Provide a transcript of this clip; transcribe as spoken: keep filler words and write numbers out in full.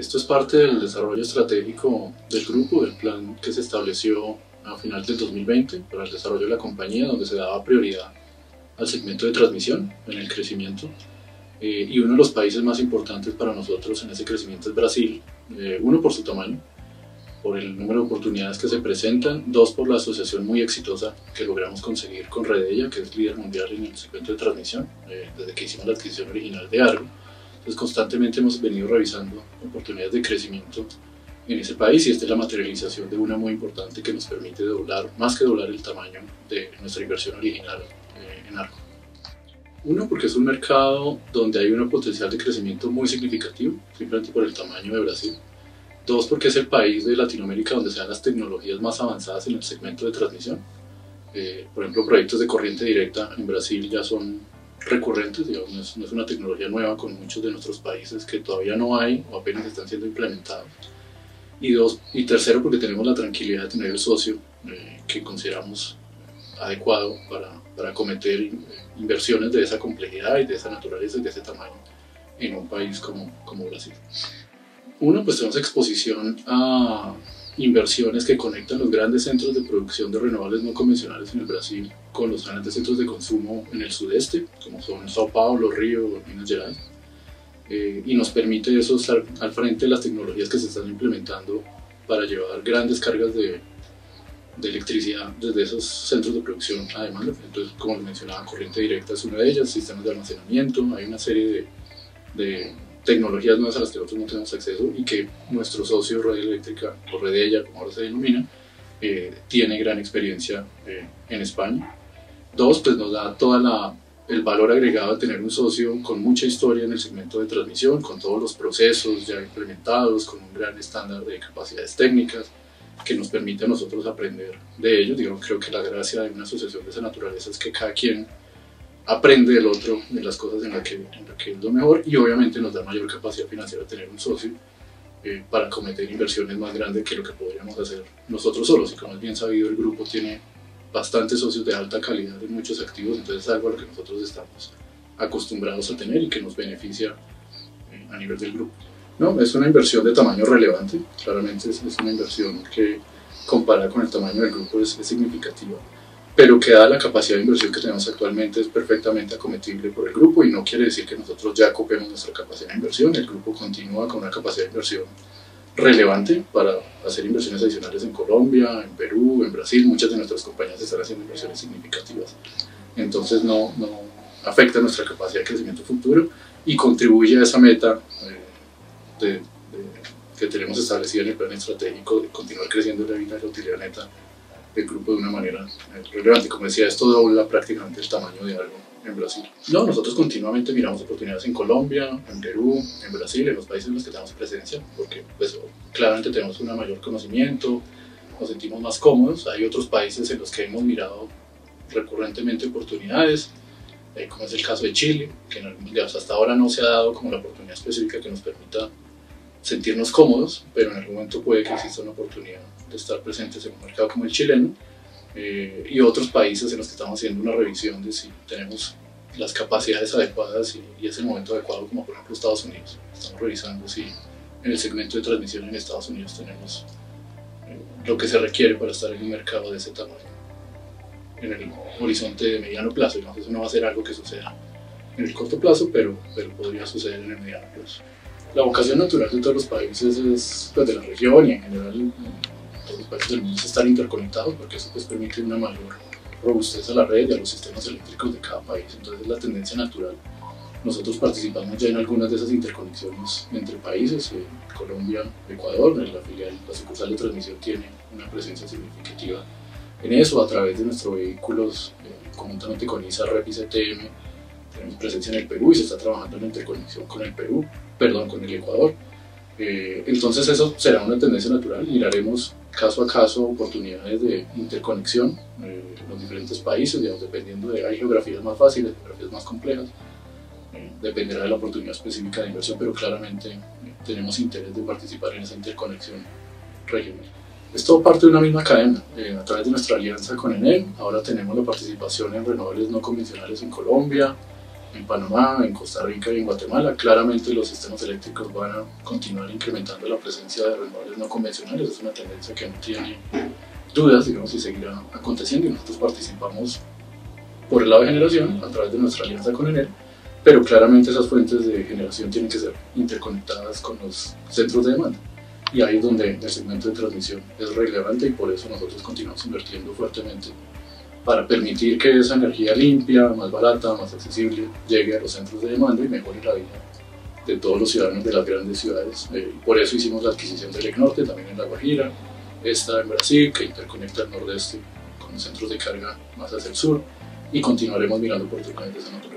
esto es parte del desarrollo estratégico del grupo, del plan que se estableció a final del dos mil veinte para el desarrollo de la compañía, donde se daba prioridad al segmento de transmisión en el crecimiento. Eh, y uno de los países más importantes para nosotros en ese crecimiento es Brasil, eh, uno por su tamaño, por el número de oportunidades que se presentan, dos por la asociación muy exitosa que logramos conseguir con Redella, que es líder mundial en el segmento de transmisión, eh, desde que hicimos la adquisición original de Argo. Entonces constantemente hemos venido revisando oportunidades de crecimiento en ese país y esta es la materialización de una muy importante que nos permite doblar, más que doblar el tamaño de nuestra inversión original eh, en Argo. Uno, porque es un mercado donde hay un potencial de crecimiento muy significativo, simplemente por el tamaño de Brasil. Dos, porque es el país de Latinoamérica donde se dan las tecnologías más avanzadas en el segmento de transmisión. Eh, por ejemplo, proyectos de corriente directa en Brasil ya son recurrentes, digamos, no es, no es una tecnología nueva con muchos de nuestros países que todavía no hay o apenas están siendo implementados. Y, dos, y tercero, porque tenemos la tranquilidad de tener el socio eh, que consideramos adecuado para, para acometer inversiones de esa complejidad y de esa naturaleza y de ese tamaño en un país como, como Brasil. Uno, pues tenemos exposición a inversiones que conectan los grandes centros de producción de renovables no convencionales en el Brasil con los grandes centros de consumo en el sudeste, como son São Paulo, Río, Minas Gerais, eh, y nos permite eso estar al frente de las tecnologías que se están implementando para llevar grandes cargas de, de electricidad desde esos centros de producción a demanda. Entonces, como les mencionaba, corriente directa es una de ellas, sistemas de almacenamiento, hay una serie de, de tecnologías nuevas a las que nosotros no tenemos acceso y que nuestro socio Red Eléctrica, o Redella, como ahora se denomina, eh, tiene gran experiencia eh, en España. Dos, pues nos da todo el valor agregado de tener un socio con mucha historia en el segmento de transmisión, con todos los procesos ya implementados, con un gran estándar de capacidades técnicas, que nos permite a nosotros aprender de ellos. Digo, creo que la gracia de una asociación de esa naturaleza es que cada quien aprende del otro, de las cosas en las que, en la que es lo mejor, y obviamente nos da mayor capacidad financiera tener un socio eh, para cometer inversiones más grandes que lo que podríamos hacer nosotros solos. Y como es bien sabido, el grupo tiene bastantes socios de alta calidad en muchos activos, entonces es algo a lo que nosotros estamos acostumbrados a tener y que nos beneficia eh, a nivel del grupo. No, es una inversión de tamaño relevante, claramente es, es una inversión que comparada con el tamaño del grupo es, es significativa, pero que dada la capacidad de inversión que tenemos actualmente es perfectamente acometible por el grupo y no quiere decir que nosotros ya copemos nuestra capacidad de inversión. El grupo continúa con una capacidad de inversión relevante para hacer inversiones adicionales en Colombia, en Perú, en Brasil. Muchas de nuestras compañías están haciendo inversiones significativas, entonces no, no afecta nuestra capacidad de crecimiento futuro y contribuye a esa meta eh, de, de, que tenemos establecida en el plan estratégico de continuar creciendo la vida de la utilidad neta del grupo de una manera relevante. Como decía, esto dobla prácticamente el tamaño de algo en Brasil. No, nosotros continuamente miramos oportunidades en Colombia, en Perú, en Brasil, en los países en los que tenemos presencia, porque pues, claramente tenemos un mayor conocimiento, nos sentimos más cómodos. Hay otros países en los que hemos mirado recurrentemente oportunidades, eh, como es el caso de Chile, que en algunos días hasta ahora no se ha dado como la oportunidad específica que nos permita sentirnos cómodos, pero en algún momento puede que exista una oportunidad de estar presentes en un mercado como el chileno, eh, y otros países en los que estamos haciendo una revisión de si tenemos las capacidades adecuadas y, y es el momento adecuado, como por ejemplo Estados Unidos. Estamos revisando si en el segmento de transmisión en Estados Unidos tenemos eh, lo que se requiere para estar en un mercado de ese tamaño en el horizonte de mediano plazo. Digamos, eso no va a ser algo que suceda en el corto plazo, pero, pero podría suceder en el mediano plazo. La vocación natural de todos los países es, pues, de la región y en general todos los países del mundo es estar interconectados, porque eso pues, permite una mayor robustez a la red y a los sistemas eléctricos de cada país. Entonces es la tendencia natural. Nosotros participamos ya en algunas de esas interconexiones entre países. eh, Colombia, Ecuador, la filial, la sucursal de transmisión tiene una presencia significativa en eso a través de nuestros vehículos, eh, conjuntamente con I S A, R E P y C T M. Tenemos presencia en el Perú y se está trabajando en la interconexión con el Perú, perdón, con el Ecuador. Eh, entonces eso será una tendencia natural. Miraremos caso a caso oportunidades de interconexión eh, en los diferentes países, digamos, dependiendo de, hay geografías más fáciles, geografías más complejas, eh, dependerá de la oportunidad específica de inversión, pero claramente eh, tenemos interés de participar en esa interconexión regional. Es todo parte de una misma cadena. Eh, a través de nuestra alianza con Enel, ahora tenemos la participación en renovables no convencionales en Colombia, en Panamá, en Costa Rica y en Guatemala. Claramente los sistemas eléctricos van a continuar incrementando la presencia de renovables no convencionales, es una tendencia que no tiene dudas, digamos, y seguirá aconteciendo, y nosotros participamos por el lado de generación a través de nuestra alianza con Enel, pero claramente esas fuentes de generación tienen que ser interconectadas con los centros de demanda, y ahí es donde el segmento de transmisión es relevante, y por eso nosotros continuamos invirtiendo fuertemente para permitir que esa energía limpia, más barata, más accesible, llegue a los centros de demanda y mejore la vida de todos los ciudadanos de las grandes ciudades. Eh, por eso hicimos la adquisición del ECNorte, también en La Guajira, esta en Brasil, que interconecta el nordeste con los centros de carga más hacia el sur, y continuaremos mirando oportunidades de esa naturaleza.